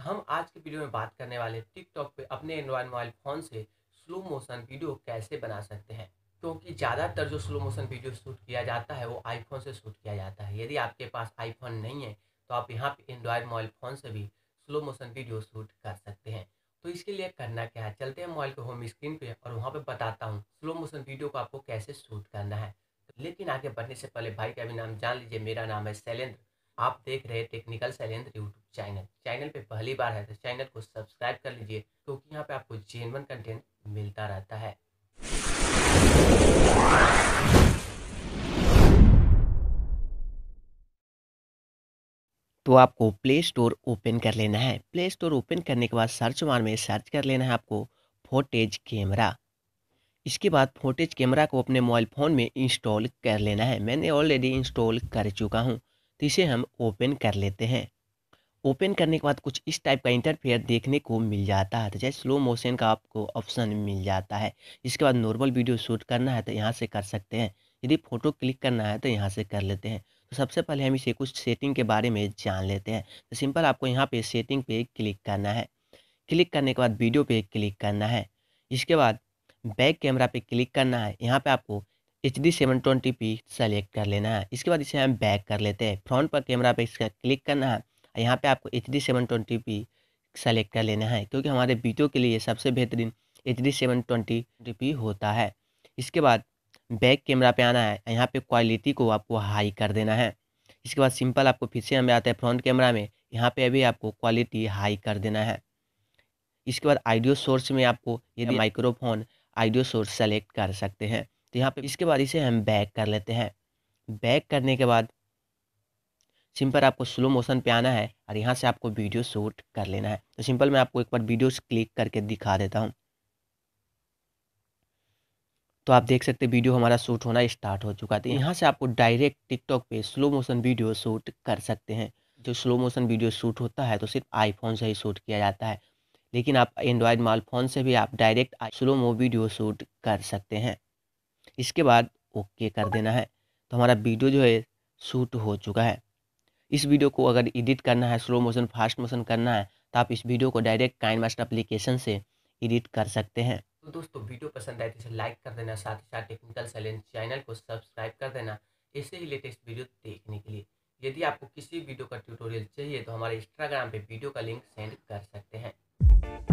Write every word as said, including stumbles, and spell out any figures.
हम आज के वीडियो में बात करने वाले टिकटॉक पे अपने एंड्रॉयड मोबाइल फ़ोन से स्लो मोशन वीडियो कैसे बना सकते हैं। क्योंकि ज़्यादातर जो स्लो मोशन वीडियो शूट किया जाता है वो आईफोन से शूट किया जाता है। यदि आपके पास आईफोन नहीं है तो आप यहाँ पे एंड्रॉयड मोबाइल फ़ोन से भी स्लो मोशन वीडियो शूट कर सकते हैं। तो इसके लिए करना क्या है, चलते हैं मोबाइल के होम स्क्रीन पे और वहाँ पे बताता हूँ स्लो मोशन वीडियो को आपको कैसे शूट करना है। लेकिन आगे बढ़ने से पहले भाई का भी नाम जान लीजिए। मेरा नाम है शैलेंद्र। आप देख रहे हैं technical Shailendra YouTube channel. Channel पे पहली बार है तो चैनल को सब्सक्राइब कर लीजिए, क्योंकि यहाँ पे आपको जेन्युइन कंटेंट मिलता रहता है। तो आपको प्ले स्टोर ओपन कर लेना है। प्ले स्टोर ओपन करने के बाद सर्च बार में सर्च कर लेना है आपको फुटेज कैमरा। इसके बाद फुटेज कैमरा को अपने मोबाइल फ़ोन में इंस्टॉल कर लेना है। मैंने ऑलरेडी इंस्टॉल कर चुका हूँ, तो इसे हम ओपन कर लेते हैं। ओपन करने के बाद कुछ इस टाइप का इंटरफेयर देखने को मिल जाता है, तो जैसे स्लो मोशन का आपको ऑप्शन मिल जाता है। इसके बाद नॉर्मल वीडियो शूट करना है तो यहाँ से कर सकते हैं, यदि फ़ोटो क्लिक करना है तो यहाँ से कर लेते हैं। तो सबसे पहले हम इसे कुछ सेटिंग के बारे में जान लेते हैं। तो सिंपल आपको यहाँ पे सेटिंग पे क्लिक करना है। क्लिक करने के बाद वीडियो पे क्लिक करना है। इसके बाद बैक कैमरा पे क्लिक करना है। यहाँ पे आपको H D seven twenty P select कर लेना है। इसके बाद इसे हम बैक कर लेते हैं। फ्रंट पर कैमरा पे इसका क्लिक करना है। यहाँ पे आपको H D seven twenty P select कर लेना है, क्योंकि हमारे वीडियो के लिए सबसे बेहतरीन H D seven twenty P होता है। इसके बाद बैक कैमरा पे आना है। यहाँ पे क्वालिटी को आपको हाई कर देना है। इसके बाद सिंपल आपको फिर से हमें आता है फ्रंट कैमरा में। यहाँ पे अभी आपको क्वालिटी हाई कर देना है। इसके बाद ऑडियो सोर्स में आपको यदि माइक्रोफोन ऑडियो सोर्स सेलेक्ट कर सकते हैं। तो यहाँ पे इसके बाद इसे हम बैक कर लेते हैं। बैक करने के बाद सिंपल आपको स्लो मोशन पे आना है और यहाँ से आपको वीडियो शूट कर लेना है। तो सिंपल मैं आपको एक बार वीडियो क्लिक करके दिखा देता हूँ। तो आप देख सकते हैं वीडियो हमारा शूट होना स्टार्ट हो चुका था। यहाँ से आपको डायरेक्ट टिकटॉक पे स्लो मोशन वीडियो शूट कर सकते हैं। जो स्लो मोशन वीडियो शूट होता है तो सिर्फ आईफोन से ही शूट किया जाता है, लेकिन आप एंड्रॉयड मोबाइल फ़ोन से भी आप direct slow mo video shoot कर सकते हैं। इसके बाद ओके कर देना है। तो हमारा वीडियो जो है शूट हो चुका है। इस वीडियो को अगर एडिट करना है, स्लो मोशन फास्ट मोशन करना है, तो आप इस वीडियो को डायरेक्ट काइनमास्टर एप्लीकेशन से एडिट कर सकते हैं। तो दोस्तों, वीडियो पसंद आए तो इसे लाइक कर देना, साथ ही साथ टेक्निकल शैलेंद्र चैनल को सब्सक्राइब कर देना ऐसे ही लेटेस्ट वीडियो देखने के लिए। यदि आपको किसी वीडियो का ट्यूटोरियल चाहिए तो हमारे इंस्टाग्राम पे वीडियो का लिंक सेंड कर सकते हैं।